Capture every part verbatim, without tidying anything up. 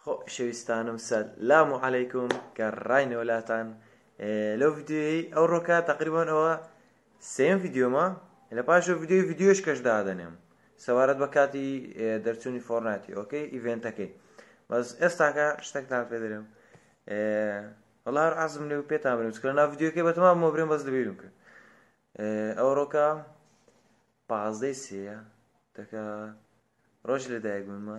خۆ شەویستانم سەلام عەلەیکوم کە ڕاینەوەلاتان لەو ڤیدیۆی ئەو ڕۆکە تقریبان ئەوە سێم ڤیدیۆمە لە پاشەو ڤیدیۆی ڤیدیۆش کەش دادەنێم سەوارەت بە کاتی دەرچوونی فۆرناتی ئۆکەی ئیڤێنتەکەی بەس ئێستاکە شتێکتان پێ دەرێم وەڵا هەر حەزم لێ و پێتان بێنم چکە لەناو ڤیدیۆکەی بەتەمام مۆبرێم بەس لەبیرم کرد ئەو ڕۆکە پازدەی سێیە دەکا ڕۆژ لەدایک بوومە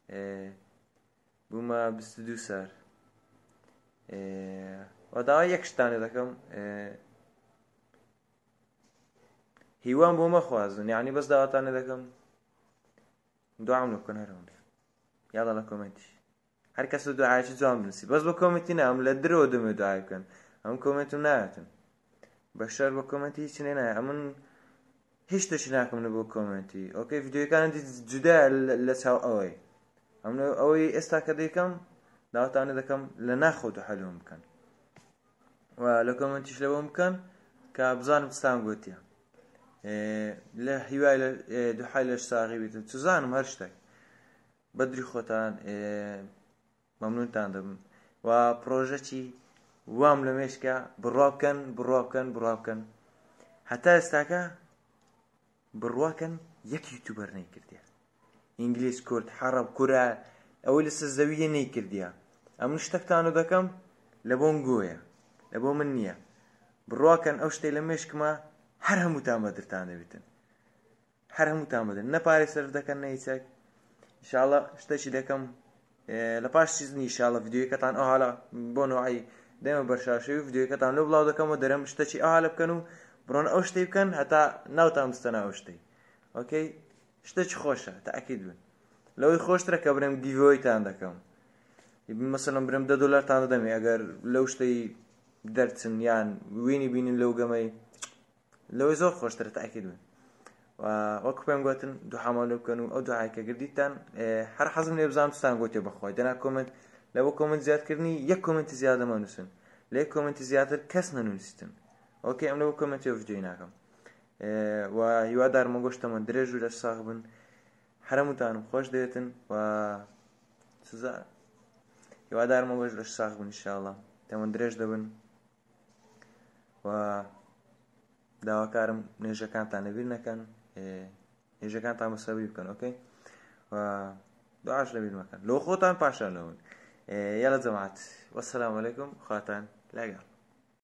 بوومە بیست و دوو سار وە داوای یەک شتانێ دەکەم هیوام بۆ مەخوازن یعنی بەس داواتانێ دەکەم دوعام لێ بکەن هەرەوەندە یاڵە لە کۆمنتیش هەر کەس دوعایەکی جوان بنووسی بەس بە کۆمنتی نام لە درەوە دەمێ دوعای بکەن ئەم کۆمنتم نایەتن بەشەر بە کۆمنتی هیچ لێ نایە ئەمن هیچ شتێکی ناکەم لە بۆ کۆمنتی ئۆکەی ڤیدیۆکانت جودایە لە چاو ئەوەی ئەم ئەوەی ئێستا کە دەیکەم داواتانێ دەکەم لە ناخۆت و حەلوم بکەن و لە کۆمنتیش لەوەم بکەن کە بزانم چتان گوتیە لە هیوای دوحای لەش ساغی بیتن چزانم هەر شتێک بەدری خۆتان مەمنونتان دەبم و پرۆژەکی وام لە مێشکە بڕوا بکەن بڕوا بکەن بڕوا بکەن هەتا ئێستاکە بڕواکەن یەک یوتیوبەر نەیکردیە ئینگلیز کورد حەڕەب کورە ئەوەی لەسەر زەویە نەیکردیە ئەم شتێکتانە دەکەم لە بۆم گۆیە لە بۆ من نییە بڕواکەن ئەو شتەی لە مێشکمە هەر هەمووتان بەدرتان دەبێتن هەر هەمووتان بەدر نە پارەی سەرف دەکەن نە هیچێک ئینشاڵڵا شتێکی دەکەم لە پاش چیزنی ئینشاڵڵا ڤیدیۆیەکەتان ئەو هەڵە بۆ نوعی دەمە بەرشاشەوی ڤیدیۆیەکەتان لەو بڵاو دەکەمەوە دەرەم شتێکی ئەو هەڵە بکەن و بڕۆن ئەو شتەی بکەن هەتا ناوتان بستەنە ئەو شتەی ئۆکەی شتێکی خۆشە تەئەکید بن لەوەی خۆشترە کە برێم گیڤۆیتان دەکەم مەسەڵەن برێم دە دۆلارتان دەدەمێ ئەگەر لەو شتەی دەرچن یان وینی بینین لەو گەمەی لەوەی زۆر خۆشترە تەئەکید بن و وەکو پێم گوتن دوو حەماو لێ بکەن و ئەو دوعای کە گردیتان هەر حەزم لێ بزانم چتان گوتێ بەخوای دەنا کۆمنت لەوە کۆمنت زیادکردنی یەک کۆمنتی زیادە مەنووسن لە یەک کۆمنتی زیاتر کەس نەنووسیتن ئۆکەی ئەم لەوە کۆمنتی ڤیدیۆی ناکەم و هیوادارمە گۆشتەمە درێژ و لەش ساغ بن هەرهەمووتانم خۆش دەوێتن و سزا هیوادارمە گۆش لەش ساغ بن ئینشاڵڵا تەمە درێژ دەبن و داواکارم نوێژەکانتان لەبیر نەکەن نوێژەکانتان بەسەوی بکەن ئۆکەی و دوعاش لەبیر مەکەن لەوە خۆتان پاشانەوەن یاڵە جەماعەت وەسەلام عەلەیکوم خواتان لەگەڵ